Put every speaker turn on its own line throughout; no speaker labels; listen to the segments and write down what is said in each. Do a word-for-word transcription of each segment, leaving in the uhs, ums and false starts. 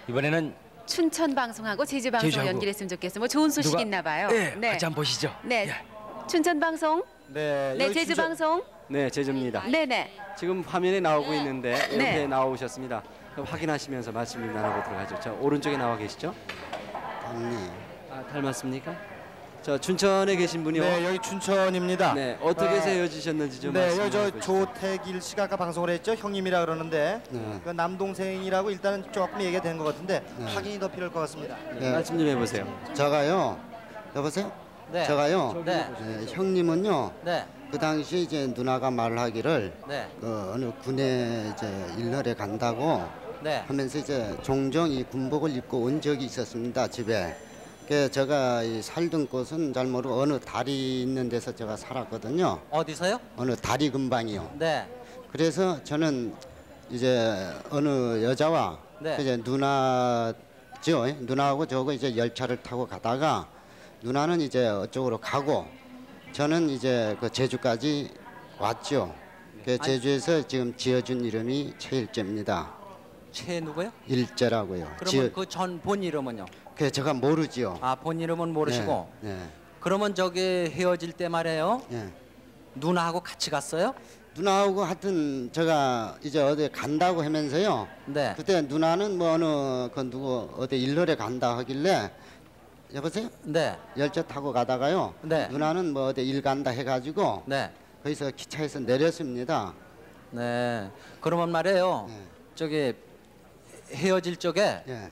이번에는
춘천 방송하고 제주 방송
제주하고.
연결했으면 좋겠어요. 뭐 좋은 소식
누가-
있나 봐요.
네, 같이 한번 보시죠.
네.
예.
춘천 방송,
네,
네
여기
제주
춘천-
방송,
네, 제주입니다.
네 네.
지금 화면에 나오고 있는데 옆에
네.
나오셨습니다. 그럼 확인하시면서 말씀 좀 나눠보도록 하죠. 저 오른쪽에 나와 계시죠?
네.
아, 닮았습니까? 저 춘천에 계신 분이요.
네, 여기 춘천입니다.
네, 어떻게 해서
아,
헤어지셨는지 좀
네,
말씀해
여기 저
주시죠.
조태길 씨가 아까 방송을 했죠. 형님이라 그러는데
네.
그 남동생이라고 일단은 조금 얘기가 된 것 같은데
네.
확인이 더 필요할 것 같습니다.
네, 말씀 좀 해보세요.
제가요. 여보세요?
네.
제가요.
네.
네, 형님은요.
네.
그 당시에 이제 누나가 말하기를
네.
그 어느 군에 이제 일렬에 간다고
네.
하면서 이제 종종 이 군복을 입고 온 적이 있었습니다. 집에. 그 제가 이 살던 곳은 잘 모르고 어느 다리 있는 데서 제가 살았거든요.
어디서요?
어느 다리 근방이요.
네.
그래서 저는 이제 어느 여자와
네.
이제 누나죠. 누나하고 저하고 이제 열차를 타고 가다가 누나는 이제 어쪽으로 가고 저는 이제 그 제주까지 왔죠. 그 제주에서 지금 지어준 이름이 최일재입니다.
최 누구요?
일재라고요.
그러면 그 전 본 이름은요?
그 제가 모르지요.
아, 본 이름은 모르시고.
네. 네.
그러면 저기 헤어질 때 말이에요.
네.
누나하고 같이 갔어요?
누나하고 하여튼 제가 이제 어디 간다고 하면서요.
네.
그때 누나는 뭐 어느 그 누구 어디 일러에 간다 하길래 여보세요?
네.
열차 타고 가다가요.
네.
누나는 뭐 어디 일 간다 해가지고
네.
거기서 기차에서 내렸습니다.
네. 그러면 말이에요.
네.
저기 헤어질 적에
예.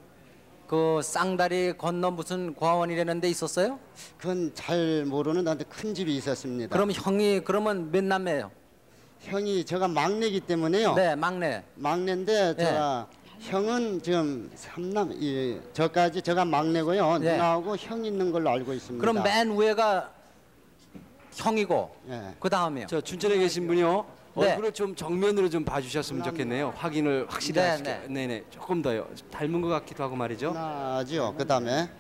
그 쌍다리 건너 무슨 과원이라는 데 있었어요?
그건 잘 모르는 나한테 큰 집이 있었습니다.
그럼 형이 그러면 몇 남매예요?
형이 제가 막내기 때문에요.
네, 막내.
막내인데
네.
제가 형은 지금 삼남 이 저까지 제가 막내고요.
네.
누나하고 형 있는 걸로 알고 있습니다.
그럼 맨 위에가 형이고
예.
그 다음이요.
저 춘천에 계신 분이요.
네.
얼굴을 좀 정면으로 좀 봐주셨으면 좋겠네요. 확인을 확실히
네,
하시게.
네.
네네. 조금 더요. 닮은 것 같기도 하고 말이죠.
누나지요. 그다음에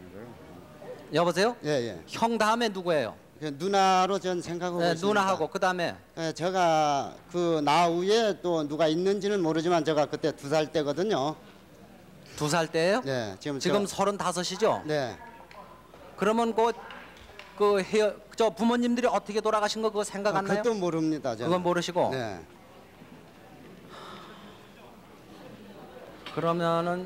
여보세요?
예 예.
형 다음에 누구예요?
그 누나로 전 생각하고
네,
있습니다.
누나하고 그 다음에
예, 제가 그 나 위에 또 누가 있는지는 모르지만 제가 그때 두 살 때거든요.
두 살 때예요?
네, 지금
지금
저,
서른다섯이죠?
네.
그러면 그, 그 헤어, 저 부모님들이 어떻게 돌아가신 거 그거 생각
아,
안 나요?
그것도 모릅니다. 저는.
그건 모르시고?
네.
그러면은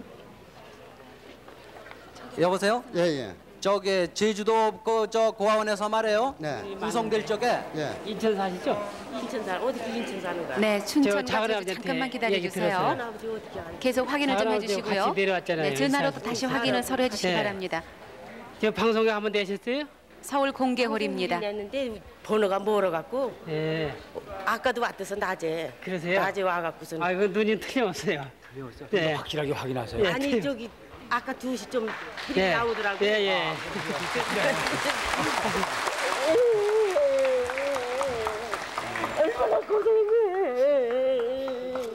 여보세요?
예 예.
저기 제주도 그 저 고아원에서 말이에요.
네.
구성될 적에
예.
인천 사시죠?
인천 살 어디 인천 사는 거야?
네, 춘천
저 작은
가서
아버지한테
잠깐만 기다려
얘기
주세요.
들었어요.
아버지 어떻게 알아?
계속 확인을 좀
작은 아버지하고
해주시고요.
같이 내려왔잖아요.
네, 전화로 또
일산.
다시 확인을 서로 해주시기
네.
바랍니다.
저 방송에 한번 내셨어요?
서울 공개홀입니다.
냈는데 번호가 멀어갖고
예.
아까도 왔대서 낮에
그러세요?
낮에 와갖고서
아, 이거 눈이 틀림없어요. 네.
확실하게 확인하세요.
예.
아니 저기 아까 두 시 좀 그리
예.
나오더라고.
예, 예.
얼마나 고생해.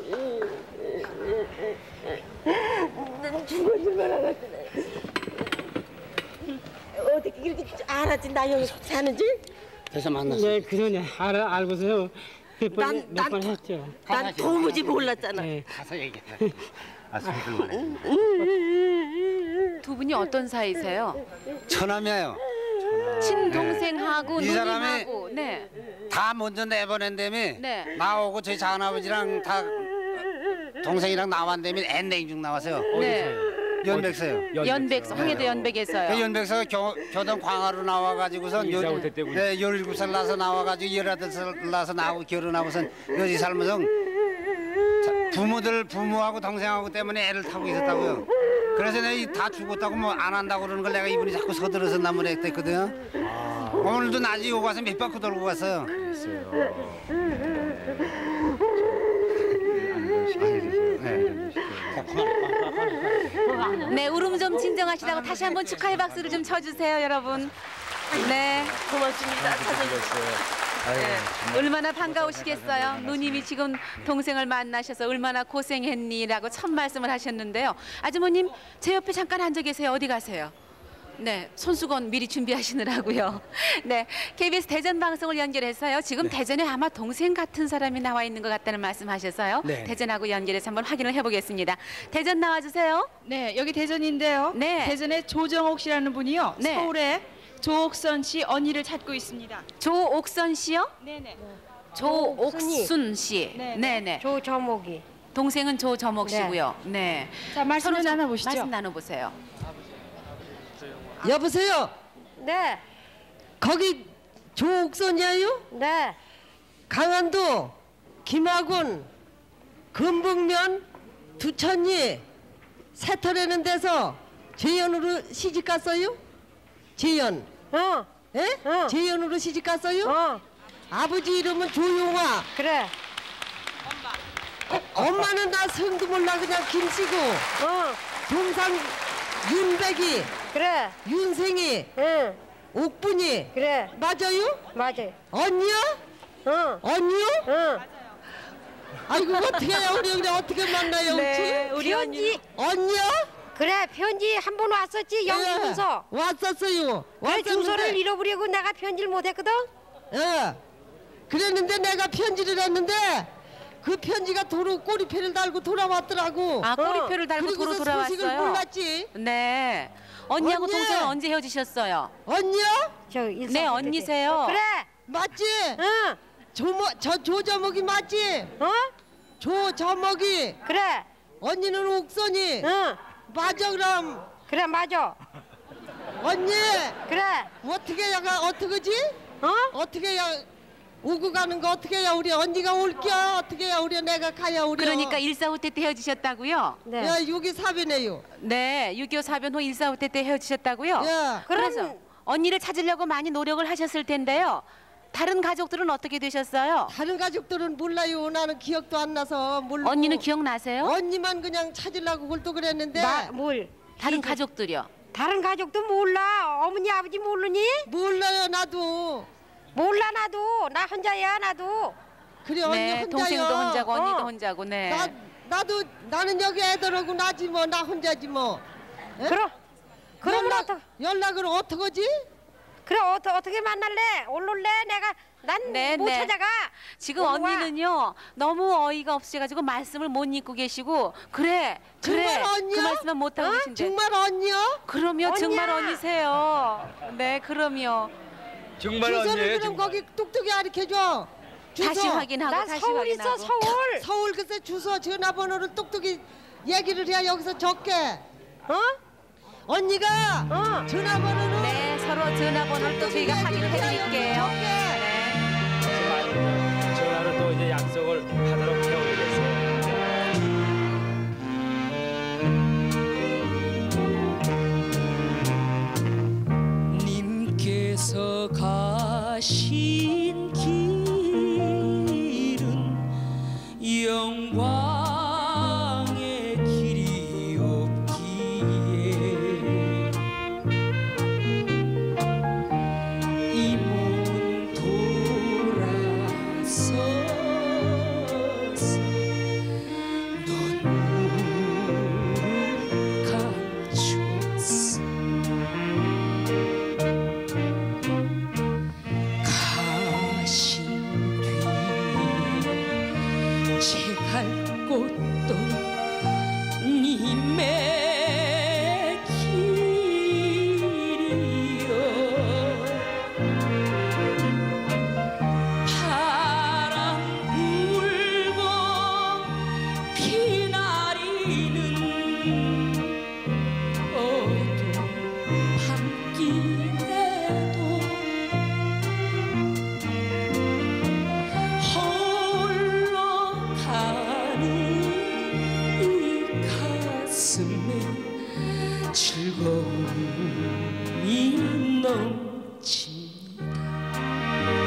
난 죽어줄 만하겠네. 어떻게 이렇게 알았지 나 여기 사는지?
그래서 만났어요.
네, 그러냐. 알아, 알고서요. 몇 번,
난-
몇 번
난-
했죠.
난 도무지 몰랐잖아.
네.
가서 얘기해. 아, 소리들만 해.
두 분이 어떤 사이세요?
처남이에요.
친동생하고
이 사람이-
누님하고 네.
다 먼저 내보낸다며
네.
나오고 저희 작은아버지랑 다 동생이랑 나왔다며 엔냉중 나왔어요.
네.
연백서요.
연백, 황해도 연백에서요.
그 연백서 교, 교동 광화로 나와가지고선 요,
이사부터 때군요.
네, 열일곱 살 나서 나와가지고 열여덟 살 나서 나오고 결혼하고선 여기 살면서 자, 부모들 부모하고 동생하고 때문에 애를 타고 있었다고요. 그래서 내가 다 죽었다고 뭐 안 한다고 그러는 걸 내가 이분이 자꾸 서들어서 나무래 했거든요. 아. 오늘도 낮에 오고 와서 몇 바퀴 돌고 갔어요.
네, 울음 좀 진정하시라고 다시 한번 축하의 박수를 좀 쳐주세요, 여러분. 네,
고맙습니다.
네. 얼마나 반가우시겠어요. 누님이 지금 동생을 만나셔서 얼마나 고생했니라고 첫 말씀을 하셨는데요. 아주머님, 제 옆에 잠깐 앉아 계세요. 어디 가세요? 네, 손수건 미리 준비하시느라고요. 네, 케이비에스 대전 방송을 연결해서요. 지금
네.
대전에 아마 동생 같은 사람이 나와 있는 것 같다는 말씀하셔서요.
네.
대전하고 연결해서 한번 확인을 해보겠습니다. 대전 나와주세요.
네, 여기 대전인데요.
네.
대전에 조정옥 씨라는 분이요.
네.
서울에 조옥선 씨 언니를 찾고 있습니다.
조옥선 씨요?
네네.
조옥순 씨.
네,
네네.
조저목이.
동생은 조저목
네.
씨고요. 네.
자, 말씀
서로 좀
나눠보시죠.
말씀 나눠보세요.
여보세요.
네,
거기 조옥선이에요?
네.
강원도 김학원 금북면 두천리 새털에는 데서 재연으로 시집 갔어요? 재연.
어,
예?
어.
재연으로 시집 갔어요?
어,
아버지 이름은 조용화.
그래.
엄마는 나 성도 몰라 그냥 김씨고.
어,
동상 윤백이,
그래.
윤생이,
응,
옥분이.
그래.
맞아요?
맞아.
언니야?
어,
언니요?
응.
아이고 어떻게 해요 우리 우리 어떻게 만나요
네, 우리
편지.
언니야?
그래, 편지 한 번 왔었지, 영주문서.
예, 왔었어요.
그래, 주소를
왔었는데,
잃어버리고 내가 편지를 못했거든.
예. 그랬는데 내가 편지를 했는데 그 편지가 도로 꼬리표를 달고 돌아왔더라고.
아, 꼬리표를 달고 도로
그리고서 소식을
돌아왔어요.
몰랐지.
네. 언니하고
언니!
동생은 언제 헤어지셨어요?
언니야?
저 일산
네,
그랬지.
언니세요.
그래,
맞지?
응,
조모, 저 조저목이 맞지?
어,
조저목이.
그래,
언니는 옥선이.
응,
맞아 그럼.
그래, 맞아.
언니
그래,
어떻게 야가 어떻게지?
어?
어떻게 야 오고 가는 거 어떻게 해야 우리 언니가 올겨 어떻게 해야 우리 내가 가야 우리
그러니까 일사후퇴 때 헤어지셨다고요?
네.
야 여기 사비네요.
네, 육이오 사변 후 일사후퇴 때 헤어지셨다고요?
예.
그래서
그럼-
언니를 찾으려고 많이 노력을 하셨을 텐데요. 다른 가족들은 어떻게 되셨어요?
다른 가족들은 몰라요. 나는 기억도 안 나서 모르고.
언니는 기억나세요?
언니만 그냥 찾으려고 굴뚝 그랬는데
나, 뭘?
다른 가족들이요?
다른 가족도 몰라. 어머니, 아버지 모르니?
몰라요 나도.
몰라, 나도. 나 혼자야, 나도.
그래 언니
네,
혼자요.
동생도 혼자고 언니도
어.
혼자고. 네.
나 나도 나는 여기 애들하고 나지 뭐 나 혼자지 뭐. 예?
그럼, 그러면
연락,
어떡,
연락을 어떡하지?
그래, 어떠, 어떻게 만날래? 올올래? 내가, 난
네,
못
네.
찾아가.
지금
올라와.
언니는요 너무 어이가 없으셔가지고 말씀을 못 잇고 계시고 그래 그래
정말 언니야?
그 말씀만 못 하고
어?
계신데
정말 언니야?
그럼요
언니야.
정말 언니세요. 네 그럼요
정말
주소를
언니예요,
그럼
정말.
거기 뚝뚝이 가르쳐줘. 주소.
다시 확인하고
나
다시
서울
확인하고.
있어, 서울.
서울 글쎄 주소 전화번호를 똑똑히 얘기를 해야 여기서 적게.
어?
언니가
어.
전화번호를
네 서로 전화번호를 또 저희가 확인을 해드릴게요. 네.
하지만 전화로 또 이제 약속을 하도록 해오겠어요.
님께서 가신 길은 영광의 길이옵기에 이 몸은 돌아서서 눈물을 감추었어 가신 뒤에 제 갈 곳도 님의 길이요 바람 불고 비나리는 어두운 밤길에도 홀로 가는 이 가슴에 즐거움이 넘칩니다.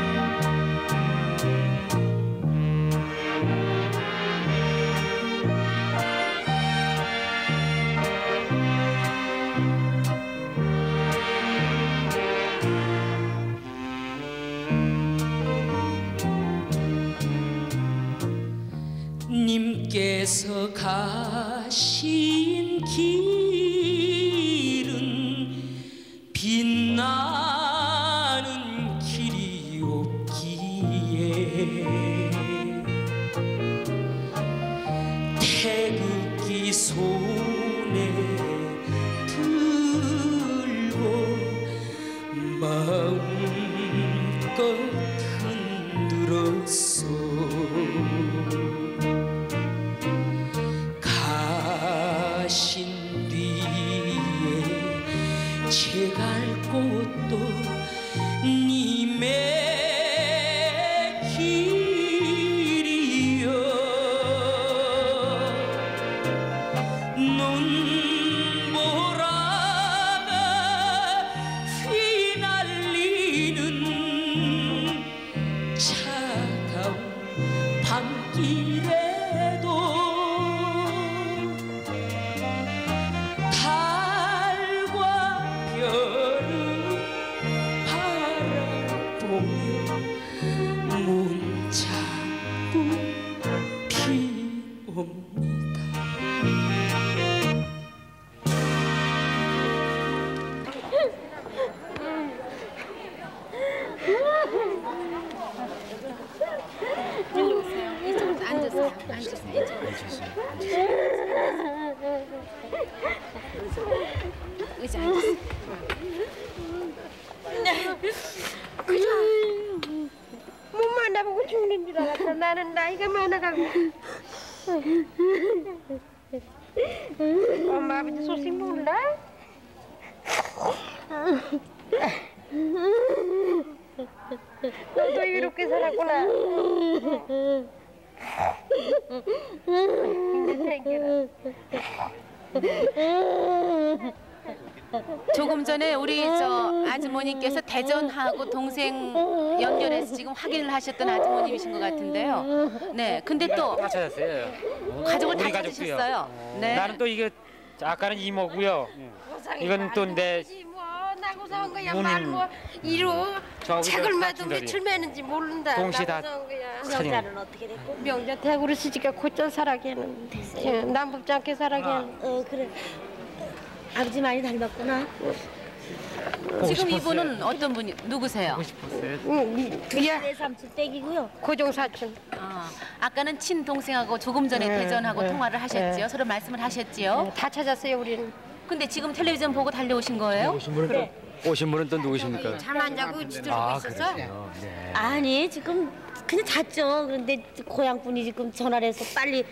님께서 가신 길은 손에 들고 마음껏 흔들었어. 가신 뒤에 채갈 곳도 님의 길이여. 눈보라가 휘날리는 차가운 밤길에도 달과 별을 바라보며 문자꾸 피옵니다.
일로 오세요. 이쪽으로 앉으세요. 앉으세요. 이쪽으로. 의자 앉으세요.
못 만나보고 죽는 줄 알았어. 나는 나이가 많아가고. 엄마 아버지 소식 몰라? 너도 이렇게 살았구나.
조금 전에 우리 저 아주머니께서 대전하고 동생 연결해서 지금 확인을 하셨던 아주머님이신 것 같은데요. 네, 근데 또
다 찾았어요.
가족을 다
우리 가족도요.
찾으셨어요. 네.
나는 또 이게 아까는 이모고요. 이건 또 내
나고 산 거야.
누님.
말 뭐 이루
저기 저
차글마도
사촌들이.
며칠 매는지 모른다.
동시 다
나고 산 거야.
사진.
명자는 어떻게 됐고? 명자 대구로 시집가 곧잘 살아게 했는데 남북지 않게 살아게 했는데.
어 그래. 아버지 많이 닮았구나.
지금 이분은 어떤 분이 누구세요?
응, 야,
내 삼촌 댁이고요.
고종 사촌.
아, 아까는 친동생하고 조금 전에
네,
대전하고
네,
통화를 하셨지요.
네.
서로 말씀을 하셨지요.
네, 다 찾았어요 우리는.
근데 지금 텔레비전 보고 달려오신 거예요?
오신 분은 또 오신 분은 또 누구십니까?
잠 안 자고 지들고
아,
있었어.
그러세요. 네.
아니 지금 그냥 잤죠. 그런데 고향 분이 지금 전화를 해서 빨리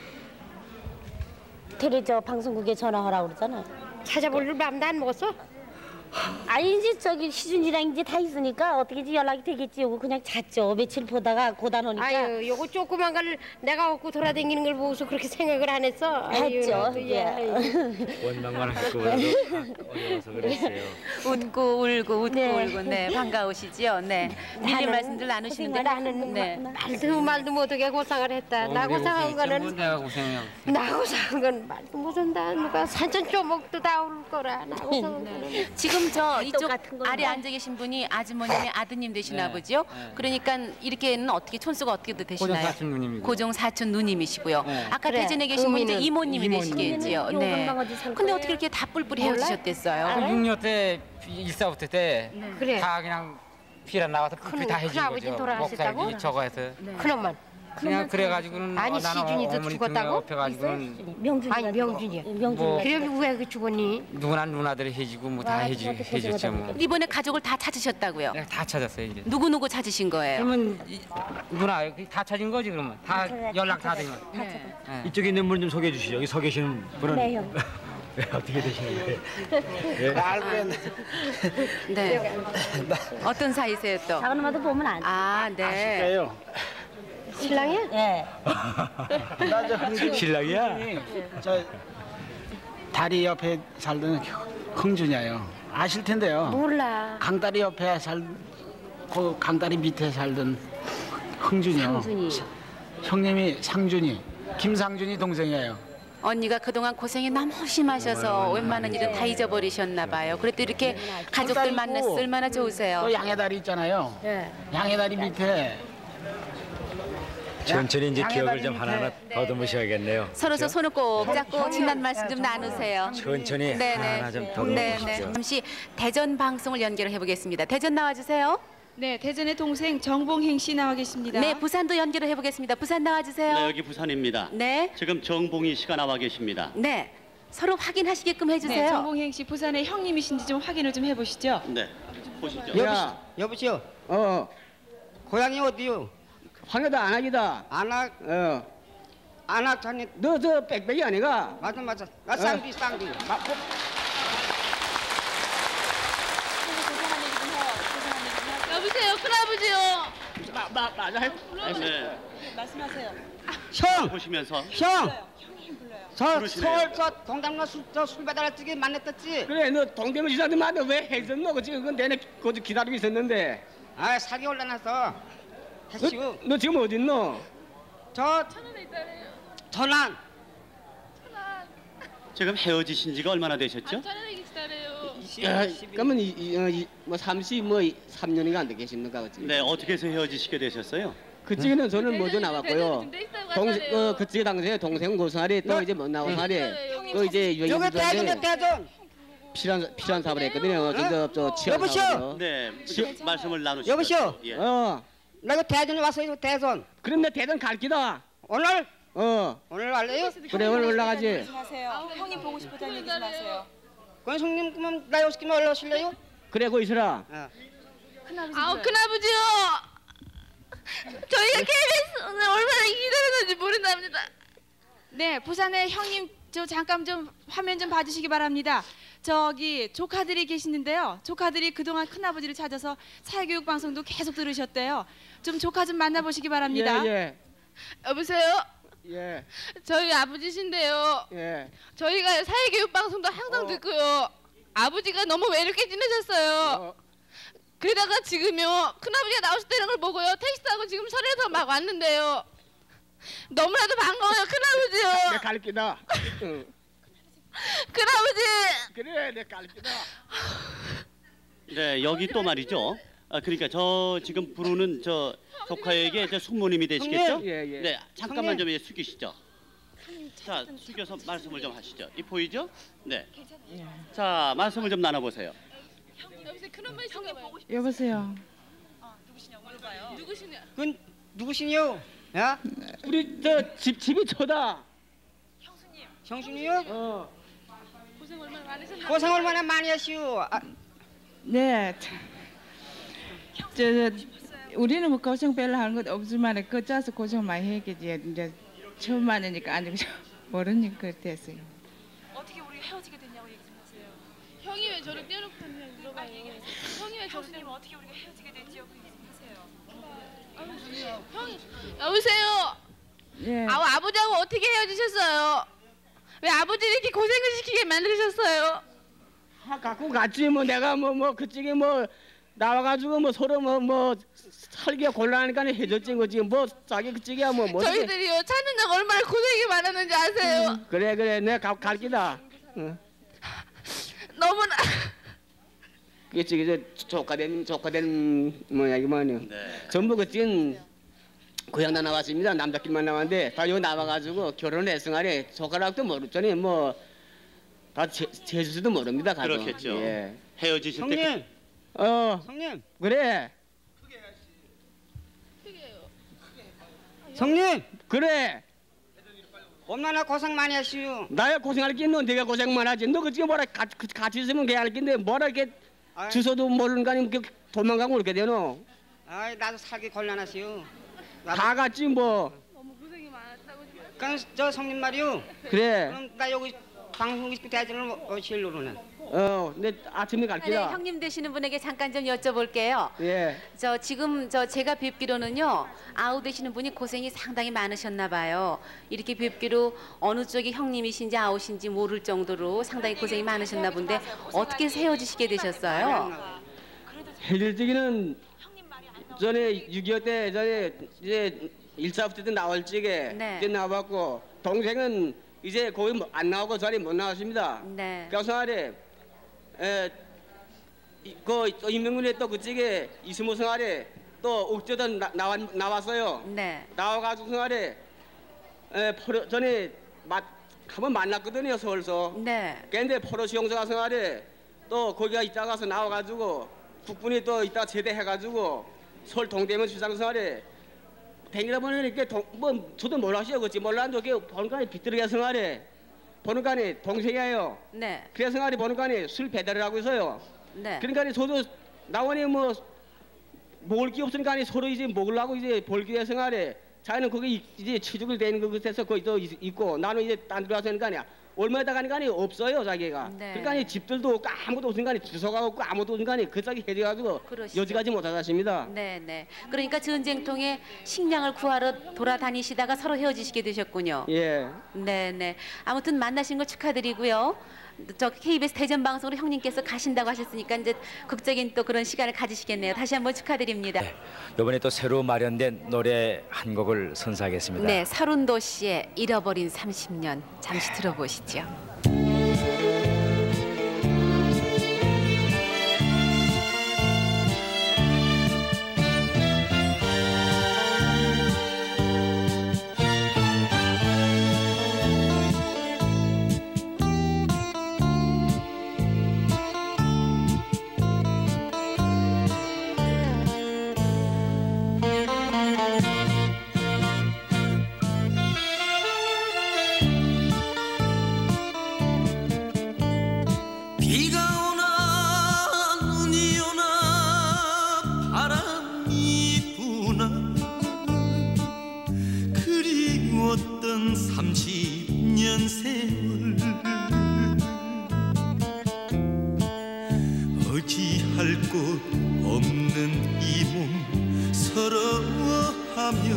텔레 저 방송국에 전화하라고 그러잖아.
찾아볼 마음도 안 먹었어?
아니 이제 저기 희준이랑 이제 다 있으니까 어떻게 이제 연락이 되겠지. 요거 그냥 잤죠. 며칠 보다가 고단 오니까.
아유, 요거 조그만 걸 내가 얻고 돌아다니는 걸 보고서 그렇게 생각을 안 했어.
했죠.
예.
원망만 하실 거라도 어려워서 그랬어요.
웃고 울고 웃고
네.
울고 네 반가우시지요. 네 밀린 말씀들 나누시는데
나는
네.
말도 말도 못하게 고상을 했다. 나 고상한 거는
내가 고생해요.
나 고상한 건 말도 못한다. 누가 산천 쪼목도 다 올 거라. 나 고상한 거는.
지금 저 이쪽
똑같은 걸
아래
봐.
앉아 계신 분이 아주머님의 아드님 되시나
네,
보죠?
네.
그러니까 이렇게는 어떻게 촌수가 어떻게 되시나요?
고종 사촌 누님이고.
고종 사촌 누님이시고요.
네.
아까
그래,
대전에 계신 분이 이제
의미는
이모님이
이모님.
되시겠지요.
이모님은
네.
용건방 어디 살
근데
거예요?
어떻게 이렇게 다 뿔뿔이
몰라?
헤어지셨댔어요?
육 년 때 일사부터 때 다
그래.
그냥 피라 나와서
큰-
뿔뿔이 다
큰
해진
아버지
거죠.
돌아가셨다고?
목살이 저거 해서.
그놈만.
그냥 그래가지고는
아니,
어, 나는
시준이도
어머니
죽었다고?
등에 업혀가지고는
명준이.
아니 명준이야.
명준이.
뭐-
그래 왜 그 죽었니?
누구나 누나들이 해주고 뭐 다
와,
해주
저한테
해줬죠 뭐.
고생하다
이번에 가족을 다 찾으셨다고요?
내가 다 찾았어요 이제.
누구 누구 찾으신 거예요?
그러면 이- 누나 다 찾은 거지 그러면 다 연락 다 되면.
네.
이쪽에 있는 분 좀 소개해 주시죠. 여기 서 계시는 분은
네 형.
네, 어떻게 되시는 거예요?
네. 어떤 사이세요 또?
작은 엄마도 보면 안 돼.
아, 네.
신랑이야?
예.
신랑이야?
저 다리 옆에 살던 흥준이에요. 아실 텐데요.
몰라.
강다리 옆에 살, 그 강다리 밑에 살던 흥준이요.
상준이.
형님이 상준이, 김상준이 동생이에요.
언니가 그동안 고생이 너무 심하셔서 웬만한 일은 다 잊어버리셨나 봐요. 그래도 이렇게 가족들 만났을 얼마나 좋으세요.
또 양해다리 있잖아요.
예.
양해다리 밑에
천천히 이제
양해
기억을
다리
좀
밑에.
하나하나 더듬으셔야겠네요.
서로서 손을 꼭 잡고 지난 말씀 좀 나누세요.
천천히 하나하나 좀
네네.
더듬으시죠.
잠시 대전 방송을 연결해 보겠습니다. 대전 나와주세요.
네, 대전의 동생 정봉행 씨 나와 계십니다.
네, 부산도 연결을 해보겠습니다. 부산 나와주세요.
네, 여기 부산입니다.
네.
지금 정봉희 씨가 나와 계십니다.
네. 서로 확인하시게끔 해주세요.
네, 정봉행 씨 부산의 형님이신지 좀 확인을 좀 해보시죠.
네, 보시죠.
여보시, 여보시오. 어. 고향이 어디요?
황해도 안악이다.
안악.
어.
안악 자네.
너 저 빽빽이 아니가?
맞아 맞아. 나 쌍디 쌍디.
여보세요, 큰아버지요.
마, 마, 맞아.
네.
말씀하세요.
형.
보시면서.
형. 저
부르시네요.
서울 저 동담로 술, 저술 배달할 적에 만났었지.
그래, 너 동대문 지사한테 만나 왜 했었노? 그 지금 그건 내내 거기 기다리고 있었는데.
아, 사기 올라놨어.
너, 너 지금 어디 있노?
저
천안에 있다래요.
전안.
지금 헤어지신 지가 얼마나 되셨죠?
천안에 계시다래요.
야, 그러면 이, 이, 어, 이, 뭐 삼십 뭐 삼 년인가 안 되겠습니까, 그치?
네, 어떻게 해서 헤어지시게 되셨어요?
그쪽에는 저는 먼저 나왔고요. 동, 어, 그쪽에 당시에 동생 고사리 또 이제 못 나온 사리, 또 이제
여기 대전이요 대전.
필요한 필요한 사업을 했거든요. 그래서 저 취업
여보시오.
사업으로.
네, 지- 말씀을 나누시죠.
여보시오.
예.
어.
나 이거 대전에 왔어 이거 대전.
그럼 내 대전 갈 기다.
오늘?
어.
오늘 갈래요?
그래 오늘 올라가지.
하세요. 형님 보고 싶다는 얘기 좀 하세요.
그럼 형님 그러면 나 오시면 올라오실래요?
그래 거 있으라.
아우, 큰아버지요. 저희가 케이비에스 오늘 얼마나 기다렸는지 모른답니다.
네, 부산의 형님 저 잠깐 좀 화면 좀 봐주시기 바랍니다. 저기 조카들이 계시는데요. 조카들이 그동안 큰아버지를 찾아서 사회교육 방송도 계속 들으셨대요. 좀 조카 좀 만나보시기 바랍니다.
예, 예.
여보세요.
예.
저희 아버지신데요.
예.
저희가 사회교육 방송도 항상 듣고요. 아버지가 너무 외롭게 지내셨어요. 그러다가 지금요 큰아버지가 나오셨다는 걸 보고요 택시 타고 지금 서울에서 막 왔는데요. 너무나도 반가워요 큰아버지요.
내 갈 기다. 응.
큰아버지.
그래 내 갈 기다.
네, 여기 또 말이죠. 아, 그러니까 저 지금 부르는 저 조카에게 저 숙모님이 되시겠죠?
형님. 예, 예.
네, 잠깐만
형님.
좀 숙이시죠. 자, 숙여서 말씀을 좀 하시죠. 이 보이죠? 네. 자, 말씀을 좀 나눠보세요.
여보세요, 큰엄마이신가 봐요.
여보세요.
누구시냐?
그건 누구시뇨? 야?
우리 저 집 집이 저다.
형수님요?
어.
고생 얼마나 많으셨나?
고생 얼마나 많이 하시오. 아,
네. 저, 저 우리는 뭐 고생 별로 하는 것 없지만 그 짜서 고생 많이 했겠지. 이제 처음 만나니까 아니 모르니까 됐어요.
어떻게 우리 헤어지게 됐냐고 얘기 좀 하세요.
형이 왜 저를 떼어놓고 다니냐 물어봐요. 형이 왜 저를
형수님 어떻게 우리가 헤어지게 됐지요? 그 얘기 좀 하세요.
형, 여보세요.
예.
아우 아버지하고 어떻게 헤어지셨어요? 왜 아버지를 이렇게 고생을 시키게 만드셨어요?
아, 갖고 갔지 뭐 내가 뭐 뭐 그쪽에 뭐 나와가지고 뭐 서로 뭐 뭐 살기가 곤란하니까 해줬지 거지 뭐 자기 그쪽이야 뭐 뭐.
저희들이요 찾는다고 얼마나 고생이 많았는지 아세요?
음, 그래 그래 내가 갈 기다. 응.
너무나.
그게 저기 저 조카된 조카된 뭐야 이거 뭐냐.
네.
전부 그쪽은 고향 다 나왔습니다. 남자끼리만 나왔는데 다 여기 나와가지고 결혼을 했으나리 조카락도 모르잖니 뭐다 제주도 모릅니다. 가도.
그렇겠죠.
예.
헤어지실 때
형님.
어.
형님.
그래.
형님.
그래.
얼마나 고생 많이 하시오.
나야 고생할 게 있노. 네가 고생만 하지. 너 그지금 뭐라 같이, 같이 있으면 걔 할 건데 뭐라 이렇게
아이.
주소도 모르는 거 아니면 도망가고 그렇게 되노.
아이 나도 살기 곤란하시오.
다 같지 뭐.
너무 고생이 많았다고.
그럼 저 성님 말이오.
그래.
그럼 나 여기 방송 대전을 오실로는.
어, 내 아침에 갈
네,
기다.
형님 되시는 분에게 잠깐 좀 여쭤볼게요.
예.
저 지금 저 제가 뵙기로는요 아우 되시는 분이 고생이 상당히 많으셨나 봐요. 이렇게 뵙기로 어느 쪽이 형님이신지 아우신지 모를 정도로 상당히 고생이 많으셨나 본데 어떻게 헤어지시게 되셨어요?
헤어지기는 전에 육이오 때 전에 이제 일사부터 때 나올 적에
네.
그때 나왔고 동생은 이제 거기 안 나오고 자리 못 나왔습니다.
네.
그래서 아래 에, 이- 그 임명군에 또 그쪽에 이스무성 아래 또 옥저도 나, 나와, 나왔어요.
네.
나와가지고 아래 에, 포로, 전에 마, 한번 만났거든요 서울서.
네.
근데 포로 수용소 가서 아래 또 거기가 이따 가서 나와가지고 국군이 또 이따 제대해가지고 서울 동대문 수상소 아래 댕기다 보니 이렇게 동, 뭐 저도 몰랐어요 그치 몰랐는데 이렇게 보니까 비뚤게 생활해 보는 간에 동생이에요.
네.
그래서 생활이 보는 간에 술 배달을 하고 있어요.
네.
그러니까 저도 나원에 뭐 먹을 게 없으니까 서로 이제 먹으려고 이제 벌기 위해서 생활에 자기는 거기 이제 취직을 되는 것에서 거기 또 있고 나는 이제 딴 데로 와서 하는 거 아니야. 얼마에다 가는 거 아니 없어요 자기가.
네.
그러니까 집들도 없고 아무도 없으니까 주소가 없고 아무도 없으니까 그 짝이 해져가지고 여지가지 못하셨습니다.
네네. 그러니까 전쟁통에 식량을 구하러 돌아다니시다가 서로 헤어지시게 되셨군요.
예.
네네. 아무튼 만나신 거 축하드리고요. 저 케이비에스 대전 방송으로 형님께서 가신다고 하셨으니까 이제 극적인 또 그런 시간을 가지시겠네요. 다시 한번 축하드립니다. 네.
이번에 또 새로 마련된 노래 한 곡을 선사하겠습니다.
네, 서른도 씨의 잃어버린 삼십 년 잠시 들어보시죠.
비가 오나 눈이 오나 바람이 부나 그리웠던 삼십 년 세월 어찌할 곳 없는 이 몸 서러워하며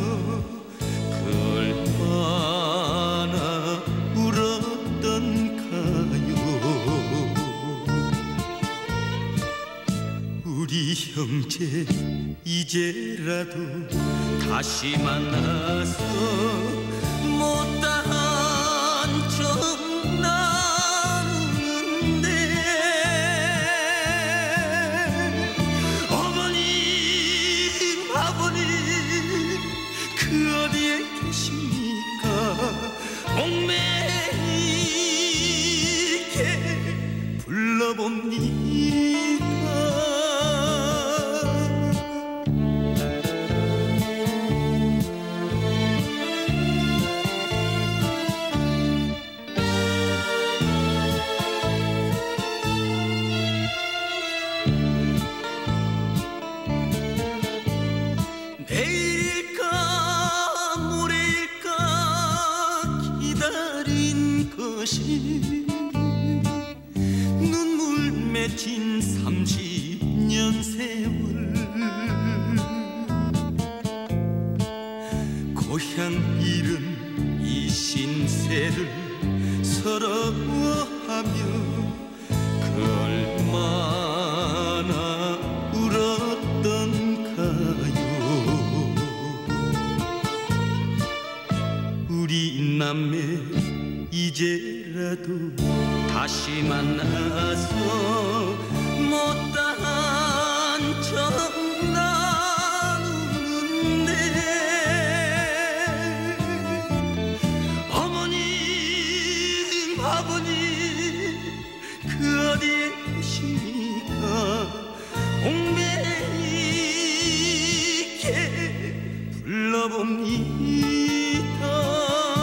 그 얼마나 울었던가요. 우리 형제 이제라도 다시 만나서 못다한 정 나누는데 어머님 아버님 그 어디에 계십니까. 옥매이게 불러봅니다. 내일일까 모레일까 기다린 것이 눈물 맺힌 삼십 년 세월 고향 잃은 이 신세를 서러워하며 그 얼마나 울었던가요. 우리 남매 이제라도 다시 만나서 못다한 정 나누는데 어머님 아버님 그 어디에 계십니까. 옥매이게 불러봅니다.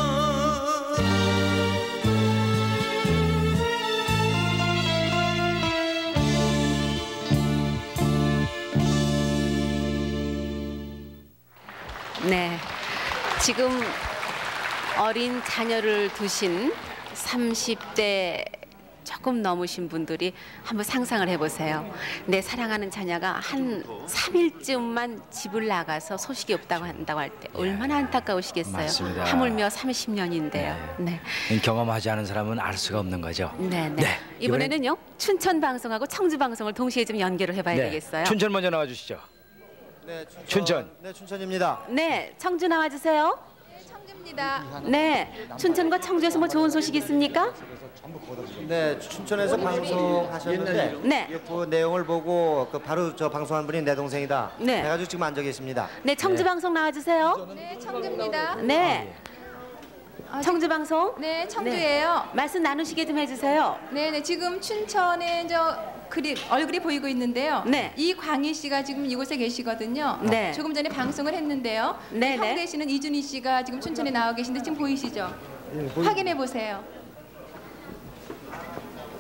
네, 지금 어린 자녀를 두신 삼십 대 조금 넘으신 분들이 한번 상상을 해보세요. 내 사랑하는 자녀가 한 삼 일쯤만 집을 나가서 소식이 없다고 한다고 할 때 얼마나 안타까우시겠어요.
맞습니다.
하물며 삼십 년인데요. 네.
네. 경험하지 않은 사람은 알 수가 없는 거죠.
네, 네.
네,
이번에는요 춘천 방송하고 청주 방송을 동시에 좀 연결을 해봐야
네.
되겠어요.
춘천 먼저 나와 주시죠.
네, 춘천.
춘천.
네, 춘천입니다.
네, 청주 나와주세요.
청주입니다.
네, 춘천과 청주에서 뭐 좋은 소식 있습니까?
네, 춘천에서 방송하셨는데
네.
그 내용을 보고 그 바로 저 방송한 분이 내 동생이다.
네.
해가지고 지금 앉아 계십니다.
네, 청주 방송 나와주세요.
네, 청주입니다.
네. 청주 방송.
네, 청주예요.
네. 말씀 나누시게 좀 해주세요.
네, 네. 지금 춘천에 저 그림 얼굴이 보이고 있는데요.
네.
이광희 씨가 지금 이곳에 계시거든요.
네.
조금 전에 방송을 했는데요.
네,
형
네.
되시는 이준희 씨가 지금 춘천에 나와 계신데 지금 보이시죠?
네, 보이-
확인해 보세요.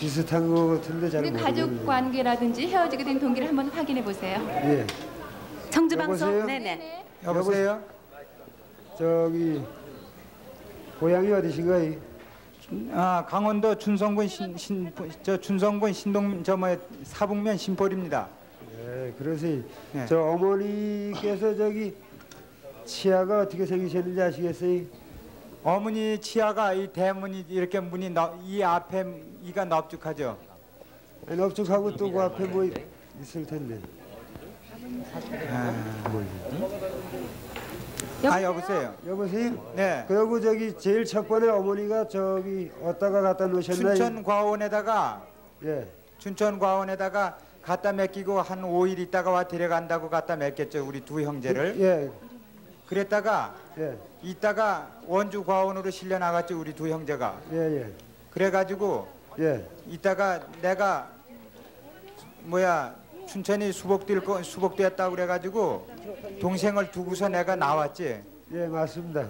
비슷한 거 같은데 잘
우리
모르겠네요.
가족 관계라든지 헤어지게 된 동기를 한번 확인해 보세요.
예.
청주
여보세요?
방송. 네네.
여보세요? 저기 고향이 어디신가요?
아 강원도 준성군 신, 신, 저 준성군 신동 저뭐 사북면 신포리입니다.
네, 그러세요.
네.
저 어머니께서 저기 치아가 어떻게 생기셨는지 아시겠어요?
어머니 치아가 이 대문이 이렇게 문이 너, 이 앞에 이가 넙죽하죠.
아니, 넙죽하고 또 그 앞에 뭐 있을 텐데.
아,
뭐지?
아 여보세요.
여보세요?
네.
그리고 저기 제일 첫 번에 어머니가 저기 어디다가 갖다 놓으셨나요?
춘천 과원에다가
예.
춘천 과원에다가 갖다 맡기고 한 오 일 있다가 와 데려간다고 갖다 맡겼죠 우리 두 형제를.
예.
그랬다가
예.
이따가 원주 과원으로 실려 나갔죠 우리 두 형제가.
예, 예.
그래가지고
예.
이따가 내가 뭐야 춘천이 수복될 거 수복됐다고 그래가지고 동생을 두고서 내가 나왔지.
예, 맞습니다.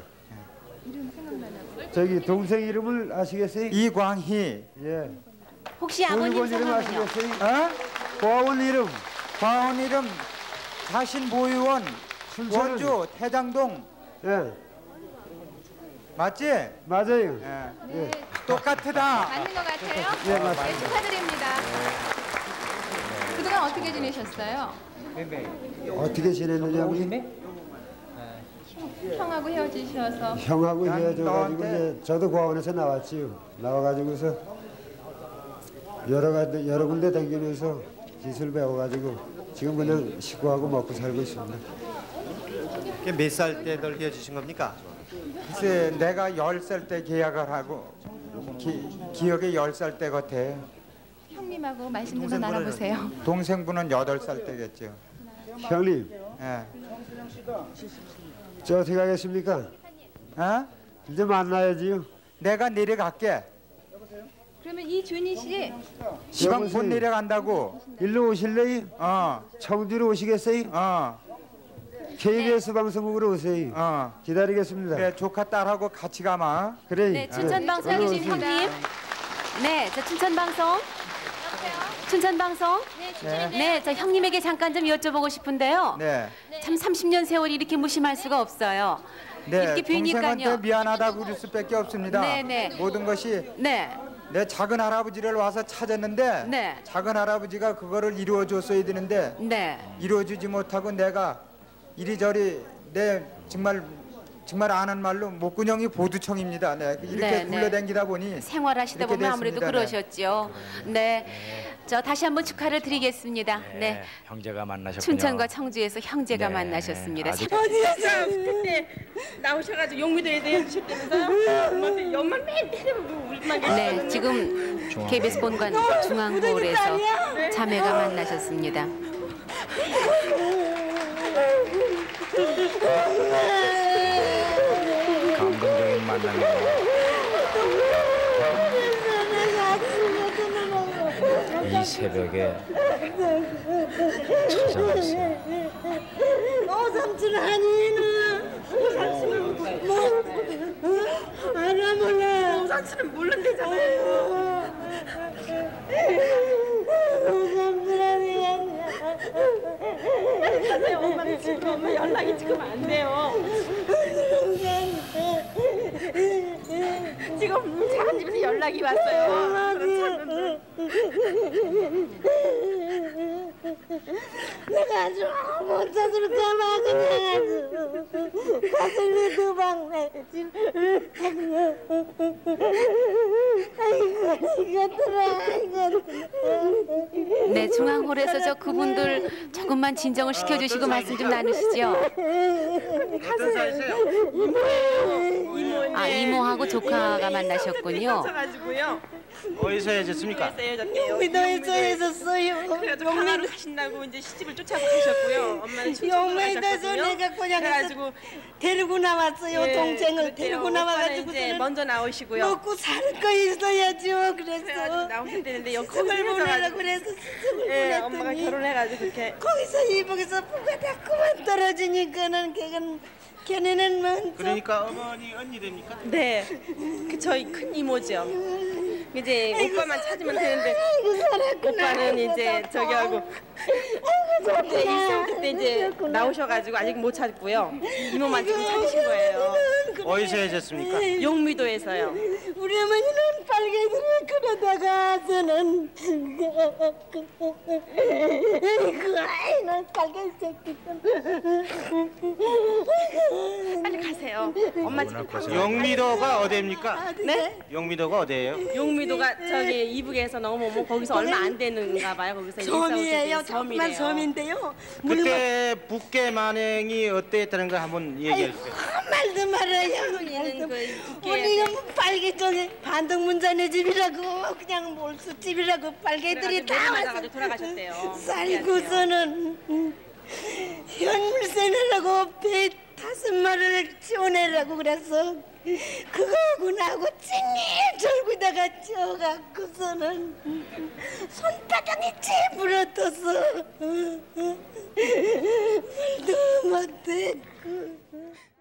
저기 동생 이름을 아시겠어요?
이광희.
예.
혹시 아버님
고유원 이름
성함은요?
아시겠어요? 어? 고아원 이름.
과원 이름 자신 보유원
춘천은-
원주 태장동.
예.
맞지?
맞아요.
예.
예.
똑같다.
맞는 것 같아요?
예, 맞습니다.
네, 축하드립니다. 그동안 어떻게 지내셨어요?
어떻게 지냈느냐고요?
형하고 헤어지셔서
형하고
난
헤어져가지고
너한테-
이제 저도 고아원에서 나왔지요. 나와가지고서 여러 가지 여러 군데 다니면서 기술 배워가지고 지금 그냥 식구하고 먹고 살고 있습니다.
몇 살 때들 헤어지신 겁니까?
글쎄 내가 열 살 때 계약을 하고 기, 기억에 열 살 때 같아.
형님하고 말씀 좀 더 나눠보세요.
동생분은 여덟 살 때겠죠.
형님,
예.
저 어떻게 하겠습니까?
어?
이제 만나야지요.
내가 내려갈게.
그러면 이준희 씨
시방 곧
여보세요?
내려간다고.
일로 오실래요?
어.
청주로 오시겠어요?
어.
케이비에스 방송국으로 오세요.
어.
기다리겠습니다.
그래 조카 딸하고 같이 가마.
그래.
네, 춘천 방송에
얼른
계신
오세요.
형님. 네, 저 춘천 방송. 춘천 방송.
네.
네, 저 형님에게 잠깐 좀 여쭤보고 싶은데요.
네.
참 삼십 년 세월이 이렇게 무심할 수가 없어요.
네.
이렇게
동생한테
뵈니까요.
미안하다고 그럴 수밖에 없습니다.
네, 네.
모든 것이
네.
내 작은 할아버지를 와서 찾았는데
네.
작은 할아버지가 그거를 이루어 줬어야 되는데
네.
이루어주지 못하고 내가 이리저리 내 정말 정말 아는 말로 목구녕이 보두청입니다. 네. 이렇게
네, 네.
굴러다니다 보니
생활하시다
이렇게
보면 아무래도
됐습니다. 네.
그러셨죠. 네. 저 다시 한번 축하를 드리겠습니다. 네.
형제가 만나셨군요.
춘천과 청주에서 형제가
네,
만나셨습니다.
아주-
어디에서 그때 나오셔가지고 용미도에 대해주셨다면서요? 뭔데 연말 맨 때려보고 우리만
네, 지금 케이비에스 본관 중앙홀에서 자매가 만나셨습니다.
감동적인 만남이네요. 이 새벽에 찾아왔어요.
오삼촌 아니는 오삼촌은 뭐 알아 몰라 오삼촌은 모른대잖아요. 오삼촌 아니야. 엄마는 지금 엄마 연락이 지금 안 돼요. 지금 작은 집에서 연락이 왔어요. 그렇지 내가 아주 못 찾으러 가봐 그냥 아주 가슴이 두방 내지. 아이고 이것들아 이것들아.
네, 중앙홀에서 저 그분들 조금만 진정을 시켜주시고 말씀 좀 나누시죠.
어떤 사이세요? 이모예요. 이모인데.
아, 이모하고 조카가 만나셨군요.
가지고요.
어디서 헤어졌습니까?
용미도에서 헤어졌어요. 그래가지고 강화로 가신다고 이제 시집을 쫓아서 가셨고요. 엄마는
용미도에서 내가 고향에서 데리고 나왔어요.
예,
동생을
그때요.
데리고
오빠는
나와가지고
이제 먼저 나오시고요.
먹고 살 거 있어야죠. 그래서
그래가지고 나오셨다는데 여기
스승을 보내라
헤어져가지고.
그래서 스승을
예,
보냈더니
엄마가 결혼해가지고 그렇게
거기서 이북에서 부가 자꾸만 떨어지니까는 걔가
걔네는 먼저.
그러니까 어머니 언니 됩니까?
네, 그 저희 큰 이모죠. 이제 오빠만 찾으면 되는데
아이고, 살았구나.
오빠는 이제
아이고,
저기 하고
좋구나.
그때 있으면 그때 이제 나오셔가지고 아직 못 찾고요. 이모만 지금 찾으신 거예요.
어디서 해줬습니까?
용미도에서요.
우리 어머니는 빨개들을 그러다가서는 그 아이는 빨개 새끼.
빨리 가세요. 엄마 지금 가세요.
용미도가 어디입니까?
네?
용미도가 어디예요?
용미도가 저기 이북에서 넘어오면 거기서 얼마 안 되는가 봐요. 거기서
섬이에요.
일사오칠
정말
섬이래요.
섬인데요.
그때 북계 만행이 어땠다는 걸 한번 얘기해 주세요.
말도 말아요.
할머니는 그
우리가 뭐 빨개 저기 반동문자네 집이라고 그냥 몰수집이라고 빨개들이 다 와서
가지고 돌아가셨대요.
살고서는 현물세내라고 배 다섯 마리를 지원해라고 그래서 그거하고 나하고 찡일 절구다가 쪄갖고서는 손바닥이 찌부러떠서 말도 못했고